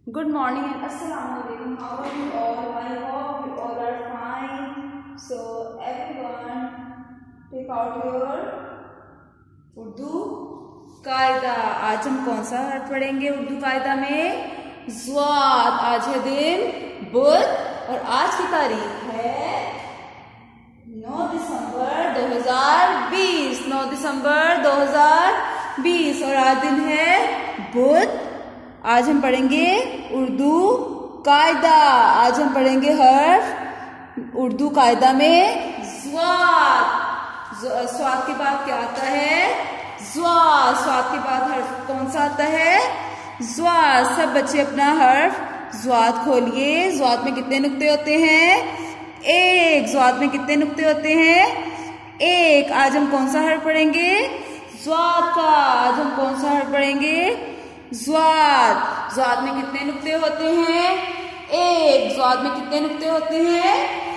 Good morning and Assalamu alaikum. How are you all? I hope you all are fine. So everyone, take out your Urdu कायदा। आज हम कौन सा हर्फ पढ़ेंगे उर्दू कायदा में? ज़्वाद। आज है दिन बुध और आज की तारीख है 9 दिसंबर 2020। 9 दिसंबर 2020 और आज दिन है बुध। आज हम पढ़ेंगे उर्दू कायदा। आज हम पढ़ेंगे हर्फ उर्दू कायदा में ज़्वाद। स्वाद के बाद क्या आता है? ज़्वाद। स्वाद के बाद हर्फ कौन सा आता है? ज़्वाद। सब बच्चे अपना हर्फ ज़्वाद खोलिए। ज़्वाद में कितने नुक्ते होते हैं? एक। ज़्वाद में कितने नुक्ते होते हैं? एक। आज हम कौन सा हर्फ पढ़ेंगे? ज़्वाद का। आज हम कौन सा हर्फ पढ़ेंगे? ज़्वाद। ज़्वाद में कितने नुक्ते होते हैं? एक। ज़्वाद में कितने नुक्ते होते हैं?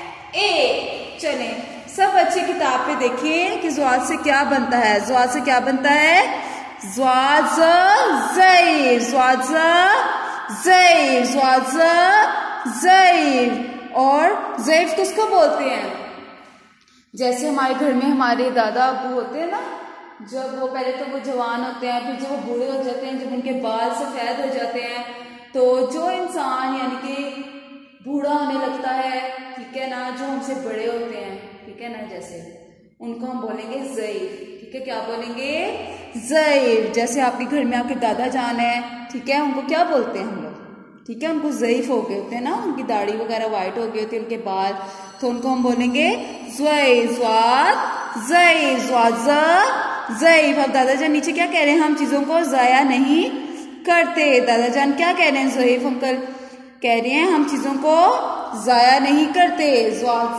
एक। चले सब बच्चे किताब पे देखिए कि ज़्वाद से क्या बनता है। ज़्वाद से क्या बनता है? ज़्वाद ज़ईर। ज़्वाद ज़ईर। ज़्वाद ज़ईर। और ज़ईर किसको बोलते हैं? जैसे हमारे घर में हमारे दादा अबू होते हैं ना, जब वो पहले तो वो जवान होते हैं, फिर जब वो बूढ़े हो जाते हैं, जब उनके बाल सफेद हो जाते हैं, तो जो इंसान यानी कि बूढ़ा होने लगता है, ठीक है ना, जो हमसे बड़े होते हैं, ठीक है ना, जैसे उनको हम बोलेंगे ज़ईर। ठीक है, क्या बोलेंगे? ज़ईर। जैसे आपके घर में आपके दादा जान है, ठीक है, उनको क्या बोलते हैं हम लोग? ठीक है, उनको ज़ईफ हो गए होते हैं ना, उनकी दाढ़ी वगैरह वाइट हो गई होती है, उनके बाल, तो उनको हम बोलेंगे ज़ईर। ज़्वाद ज़ईर। ज़्वाद ज़ईफ। अब दादा जान नीचे क्या कह रहे हैं? हम चीजों को ज़ाया नहीं करते। दादा जान क्या कह रहे हैं? ज़ईफ अंकल कह रहे हैं हम चीजों को ज़ाया नहीं करते। ज़्वाद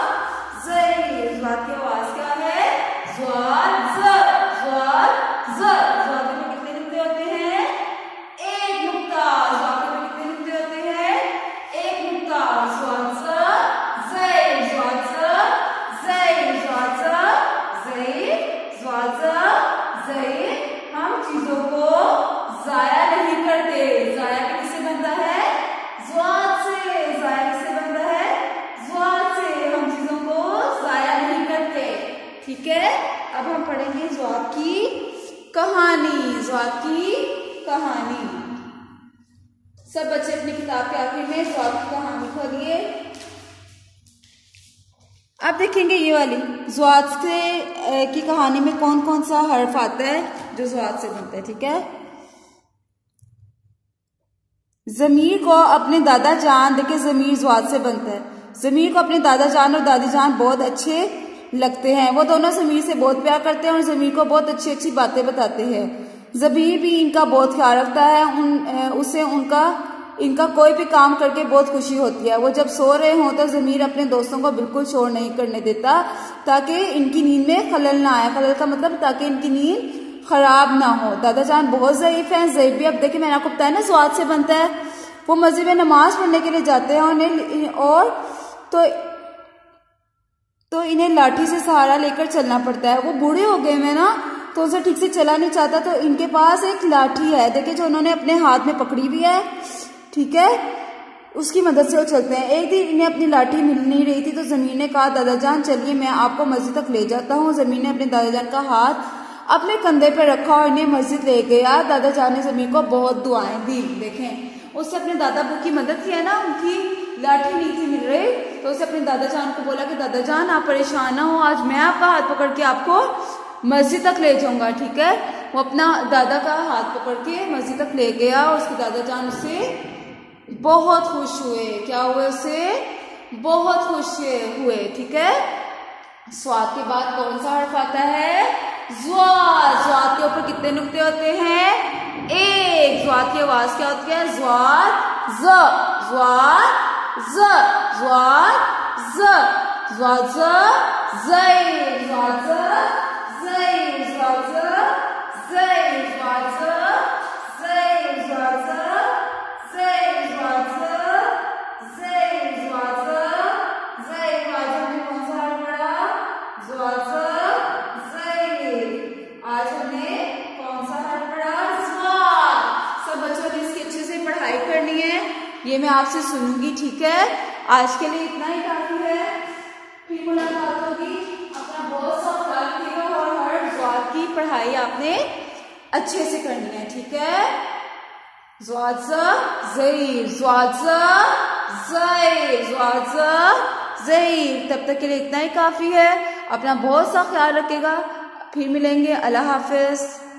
ज़ईर। ज़्वाद की आवाज क्या है? ज़्वाद ज़। ज़्वाद ज़। ज़्वाद में कितने नुक्ते होते हैं? एक नुक्ता। ज़्वाद में कितने नुक्ते होते हैं? एक नुक्ता। ज़्वाद ज़ईर। ज़्वाद ज़ईर। ज़्वाद ज़ईर। ज़्वाद ज़ईर। हम चीजों को ज़ाया नहीं करते। ज़ाया किससे बनता है? ज़्वाद से। ज़ाया किससे बनता है? ज़्वाद से। हम चीजों को ज़ाया नहीं करते। ठीक है, अब हम पढ़ेंगे ज़्वाद की कहानी। ज़्वाद की कहानी। सब बच्चे अपनी किताब के आखिर में ज़्वाद की कहानी खोलिए। अब देखेंगे ये वाली ज़्वाद से की कहानी में कौन कौन सा हर्फ आता है जो ज़्वाद से बनता है। ठीक है, ज़मीर को अपने दादा जान, देखिए ज़मीर ज़्वाद से बनता है। ज़मीर को अपने दादा जान और दादी जान बहुत अच्छे लगते हैं। वो दोनों ज़मीर से बहुत प्यार करते हैं और ज़मीर को बहुत अच्छी अच्छी बातें बताते हैं। ज़मीर भी इनका बहुत ख्याल रखता है। उसे इनका कोई भी काम करके बहुत खुशी होती है। वो जब सो रहे हों तो ज़मीर अपने दोस्तों को बिल्कुल शोर नहीं करने देता ताकि इनकी नींद में खलल ना आए। खलल का मतलब ताकि इनकी नींद खराब ना हो। दादा जान बहुत ज़ईफ हैं। ज़ईफ भी अब देखिए मैंने आपको बताया ना ज़्वाद से बनता है। वो मस्जिद में नमाज पढ़ने के लिए जाते हैं और तो इन्हें लाठी से सहारा लेकर चलना पड़ता है। वो बूढ़े हो गए हैं ना, तो उनसे ठीक से चला नहीं चाहता, तो इनके पास एक लाठी है, देखिए, जो उन्होंने अपने हाथ में पकड़ी भी है। ठीक है, उसकी मदद से वो चलते हैं। एक दिन इन्हें अपनी लाठी मिल नहीं रही थी, तो ज़मीर ने कहा दादा जान चलिए मैं आपको मस्जिद तक ले जाता हूँ। ज़मीर ने अपने दादा जान का हाथ अपने कंधे पर रखा और इन्हें मस्जिद ले गया। दादा जान ने ज़मीर को बहुत दुआएं दी। देखें, उससे अपने दादा अबू की मदद की है ना, उनकी लाठी नहीं थी मिल रही, तो उसने अपने दादा जान को बोला कि दादा जान आप परेशान ना हो, आज मैं आपका हाथ पकड़ के आपको मस्जिद तक ले जाऊंगा। ठीक है, वो अपना दादा का हाथ पकड़ के मस्जिद तक ले गया और उसके दादा जान उससे बहुत खुश हुए। क्या हुए? उससे बहुत खुश हुए। ठीक है, स्वाद के बाद कौन सा हर्फ आता है? ज़्वाद। ज़्वाद के ऊपर कितने नुक्ते होते हैं? एक। ज़्वाद की आवाज क्या होती है? ज़्वाद ज़। ज़्वाद ज़। ज़्वाद ज़। ज़्वाद ज़ईर। ज़्वाद ज़ईर। ज़्वाद ज़ईर। ज़्वाद ज़ईर। ज़्वाद ज़ईर। ज़्वाद ज़ईर। ज़्वाद ज़ईर। आज हमने कौन सा हर्फ पढ़ा? ज़्वाद ज़ईर। आज हमने कौन सा हर्फ पढ़ा? ज़्वाद। सब बच्चों ने इसकी अच्छे से पढ़ाई करनी ये मैं आपसे सुनूंगी, ठीक है। आज के लिए इतना ही काफी है, फिर मुलाकात होगी। अपना बहुत सा ख्याल रखिएगा और हर ज़्वाद की पढ़ाई आपने अच्छे से करनी है, ठीक है। ज़्वाद ज़ईर, ज़्वाद ज़ईर, ज़्वाद ज़ईर। तब तक के लिए इतना ही काफी है। अपना बहुत सा ख्याल रखिएगा, फिर मिलेंगे। अल्लाह हाफिज।